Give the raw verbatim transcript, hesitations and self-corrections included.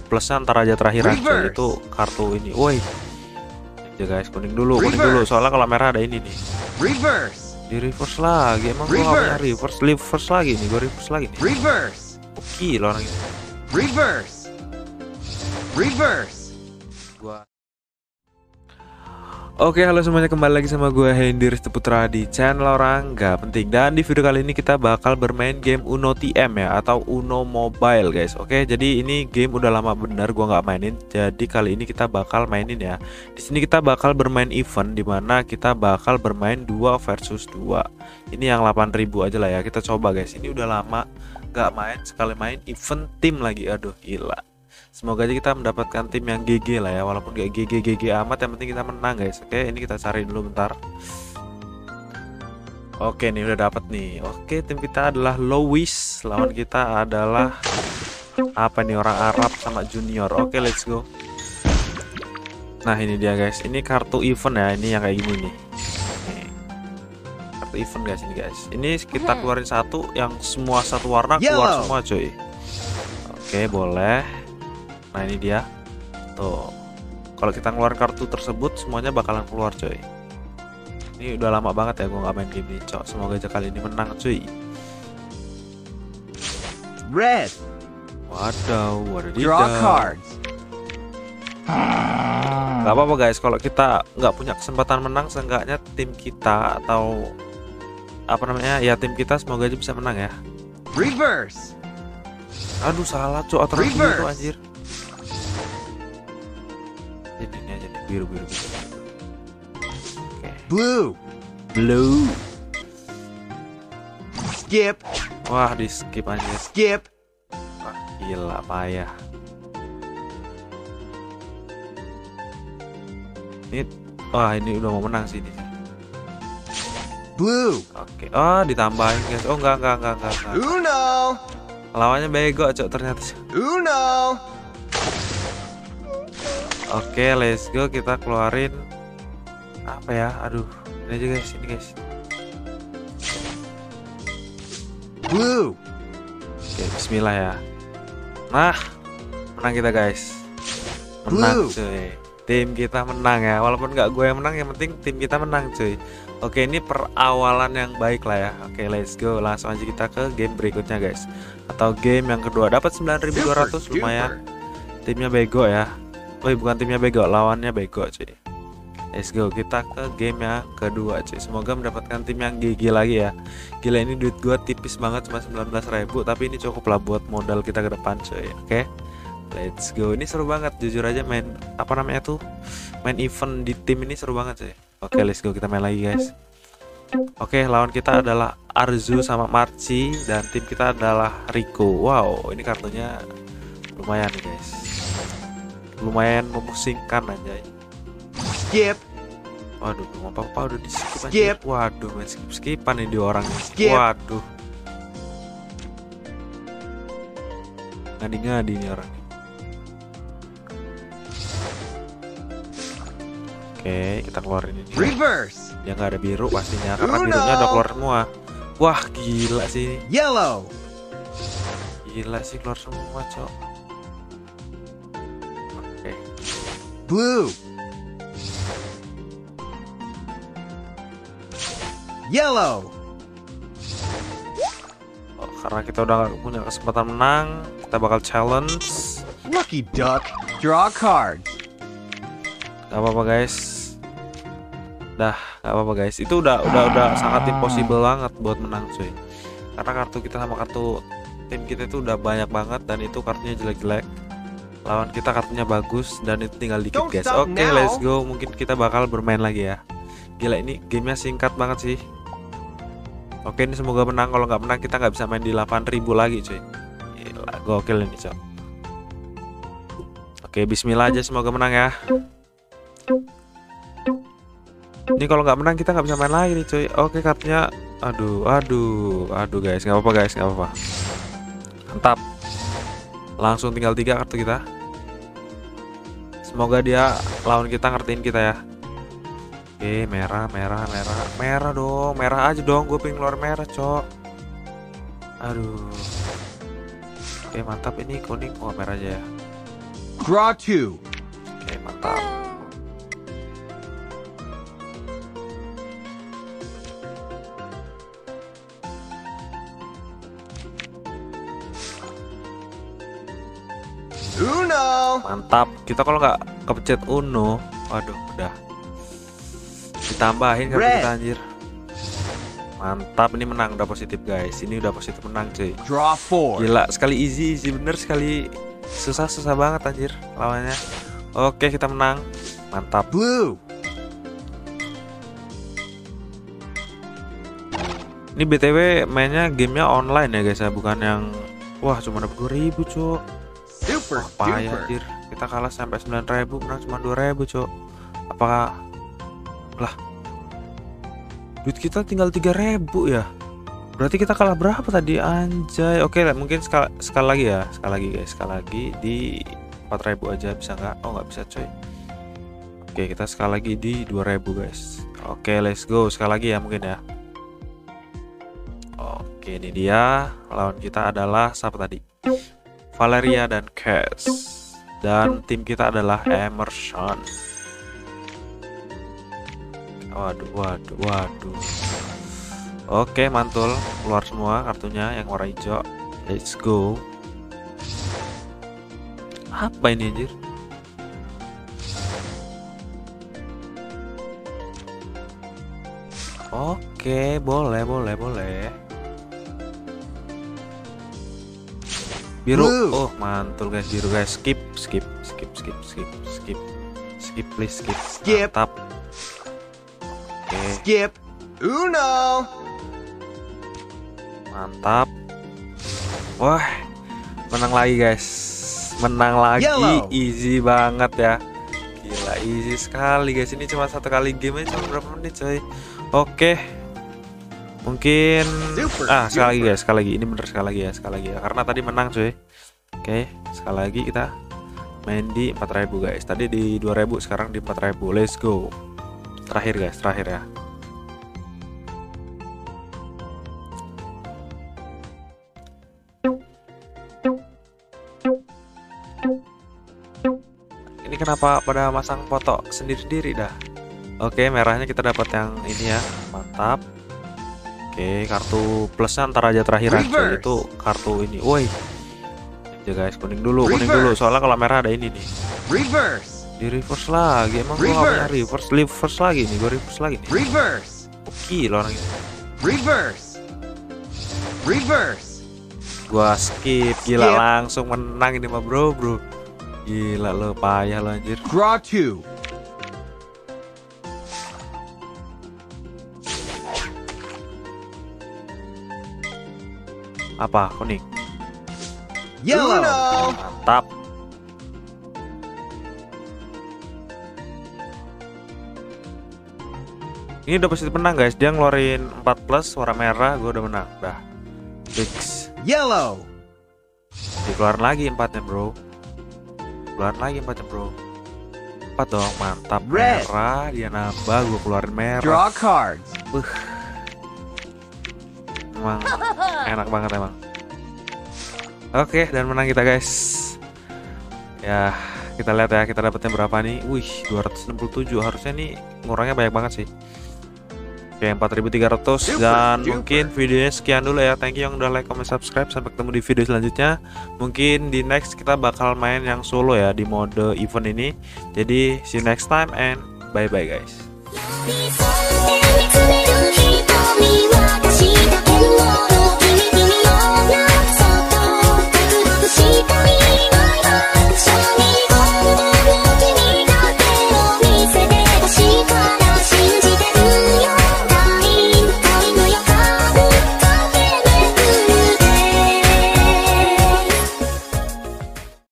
plusnya ntar aja terakhiran coy. Itu kartu ini. Woi. Ya guys, kuning dulu, kuning dulu. Soalnya kalau merah ada ini nih. Reverse. Di reverse lagi. Emang gua nggak punya reverse, reverse lagi nih. Gua reverse lagi nih. Reverse. Oke, lo orang ini. Reverse. Reverse. Gua Oke, halo semuanya, kembali lagi sama gue Hendy Rizky Putra di channel orang nggak penting. Dan di video kali ini kita bakal bermain game Uno T M ya, atau Uno Mobile guys. Oke, jadi ini game udah lama bener gue nggak mainin. Jadi kali ini kita bakal mainin ya. Di sini kita bakal bermain event, dimana kita bakal bermain dua versus dua. Ini yang delapan ribu aja lah ya. Kita coba guys. Ini udah lama nggak main, sekali main event tim lagi. Aduh gila. Semoga aja kita mendapatkan tim yang G G lah ya, walaupun gak G G G G amat, yang penting kita menang guys. Oke, ini kita cari dulu bentar. Oke, nih udah dapat nih. Oke, tim kita adalah Louis, lawan kita adalah apa nih, orang Arab sama Junior. Oke, let's go. Nah, ini dia guys. Ini kartu event ya, ini yang kayak gini nih. Nih. Kartu event guys ini guys. Ini kita keluarin satu yang semua satu warna keluar semua cuy. Oke, boleh. Nah ini dia tuh, kalau kita ngeluarin kartu tersebut semuanya bakalan keluar coy. Ini udah lama banget ya gue nggak main game ini cok. Semoga aja kali ini menang cuy. Red. Wadaw, waduh Draw cards. Gak apa-apa guys, kalau kita nggak punya kesempatan menang, seenggaknya tim kita atau apa namanya ya, tim kita semoga aja bisa menang ya. Reverse. Aduh salah cok, atau itu anjir. Jadi ini aja nih, biru biru biru. Oke. Blue. Blue. Skip. Wah, di skip aja. Skip. Wah, gila payah. Ini, wah ini udah mau menang sih ini. Blue. Oke. Oh, ditambahin guys. Oh enggak enggak enggak enggak. enggak. Uno. Lawannya bego cok ternyata. Uno. Oke, let's go, kita keluarin apa ya? Aduh, ini aja guys, ini guys. Blue. Oke, bismillah ya. Nah, menang kita guys. Menang Blue. cuy. Tim kita menang ya, walaupun nggak gue yang menang, yang penting tim kita menang cuy. Oke, ini perawalan yang baik lah ya. Oke, let's go, langsung aja kita ke game berikutnya guys. Atau game yang kedua, dapat sembilan ribu dua ratus, lumayan. Timnya bego ya. Woi, bukan timnya bego, lawannya bego cuy. Let's go, kita ke game yang kedua cuy. Semoga mendapatkan tim yang G G lagi ya. Gila, ini duit gua tipis banget, cuma sembilan belas ribu, tapi ini cukup lah buat modal kita ke depan cuy. Oke, let's go. Ini seru banget, jujur aja main apa namanya tuh, main event di tim ini seru banget cuy. Oke, let's go, kita main lagi guys. Oke, lawan kita adalah Arzu sama Marci, dan tim kita adalah Rico. Wow, ini kartunya lumayan nih guys, lumayan memusingkan aja. Skip. Waduh, belum apa-apa udah di skip aja. Skip. Waduh, main skip-skipan nih di orang. Skip. Waduh, ngadi-ngadi nih orang. Oke, kita keluarin ini. Reverse. Dia nggak ada biru pastinya, karena Uno. birunya udah keluar semua. Wah, gila sih. Yellow. Gila sih, keluar semua cok. Oke. Blue. Yellow. Oh, karena kita udah gak punya kesempatan menang, kita bakal challenge. Lucky duck. Draw cards. Gak apa-apa guys. Dah, gak apa-apa guys. Itu udah udah udah sangat impossible banget buat menang cuy. Karena kartu kita sama kartu tim kita itu udah banyak banget, dan itu kartunya jelek-jelek. Lawan kita kartunya bagus, dan itu tinggal dikit Don't guys. stop Oke, now. let's go. Mungkin kita bakal bermain lagi ya. Gila, ini gamenya singkat banget sih. Oke, ini semoga menang. Kalau nggak menang kita nggak bisa main di delapan ribu lagi cuy. Gila, gokil ini cok. Oke, bismillah aja, semoga menang ya. Ini kalau nggak menang kita nggak bisa main lagi nih cuy. Oke, kartunya aduh aduh aduh guys, nggak apa-apa guys, nggak apa-apa. Mantap, langsung tinggal tiga kartu kita. Semoga dia lawan kita ngertiin kita ya. Oke, merah merah merah merah dong, merah aja dong, gue pengen keluar merah cok. Aduh. Oke, mantap, ini kuning. Oh, merah aja ya. Draw two. Oke, mantap. Uno. Mantap. Kita kalau nggak kepencet Uno, waduh, udah ditambahin kartu Red. kita anjir. Mantap, ini menang, udah positif guys. Ini udah positif menang cuy. Draw four. Gila, sekali easy, easy bener, sekali susah susah banget anjir lawannya. Oke, kita menang. Mantap. Blue. Ini B T W mainnya gamenya online ya guys ya, bukan yang wah cuma dapat dua ribu cok. Super Wah, payah duper. anjir. Kita kalah sampai sembilan ribu, menang cuma dua ribu cok. Apakah lah duit kita tinggal tiga ribu ya? Berarti kita kalah berapa tadi anjay? Oke, mungkin sekali, sekali lagi ya, sekali lagi guys, sekali lagi di empat ribu aja bisa nggak? Oh nggak bisa coy. Oke, kita sekali lagi di dua ribu guys. Oke, let's go sekali lagi ya mungkin ya. Oke, ini dia lawan kita adalah siapa tadi? Valeria dan Cass. Dan tim kita adalah Emerson. Waduh, waduh, waduh. Oke, mantul, keluar semua kartunya yang warna hijau. Let's go. Apa ini anjir? Oke, boleh, boleh, boleh. Biru. Blue. Oh, mantul guys, biru guys. Skip, skip, skip, skip, skip, skip. Skip please, skip. Skip. Mantap. Oke, Skip. Uno. mantap. Wah, menang lagi guys. Menang lagi, Yellow. easy banget ya. Gila, easy sekali guys. Ini cuma satu kali game aja cuma berapa menit coy. Oke. Mungkin Super ah sekali lagi duper. guys, sekali lagi. Ini bener sekali lagi ya, sekali lagi ya. Karena tadi menang cuy. Oke, sekali lagi kita main di empat ribu guys. Tadi di dua ribu, sekarang di empat ribu. Let's go. Terakhir guys, terakhir ya. Ini kenapa pada masang foto sendiri-sendiri dah? Oke, merahnya kita dapat yang ini ya. Mantap. Oke, kartu plusnya ntar aja terakhiran cuy. Reverse. Itu kartu ini. Woi. Ya guys, kuning dulu, kuning dulu. Reverse. Soalnya kalau merah ada ini nih. Reverse. Di reverse lagi. Emang gua nggak punya Reverse. reverse, reverse lagi nih. Gua reverse lagi nih. Reverse. Oke, lo orang ini. Reverse. Reverse. Gua skip. Gila, Skip. langsung menang ini mah bro, bro. Gila lo, payah lo anjir. Draw two. Apa? Kuning. Yellow. Mantap. Ini udah pasti menang guys. Dia ngeluarin empat plus warna merah, gue udah menang. Dah. Fix. Yellow. Dikeluarin lagi empatnya, bro. Keluarin lagi empatnya, bro. Empat dong, mantap. Red. Merah, dia nambah, gue keluarin merah. Draw cards. Emang enak banget emang. Oke, dan menang kita guys. Ya, kita lihat ya, kita dapetnya berapa nih. Wih, dua ratus enam puluh tujuh. Harusnya nih ngurangnya banyak banget sih. Oke, empat ribu tiga ratus. Super Dan duper. mungkin videonya sekian dulu ya. Thank you yang udah like, comment, subscribe. Sampai ketemu di video selanjutnya. Mungkin di next kita bakal main yang solo ya, di mode event ini. Jadi see you next time and bye bye guys. Before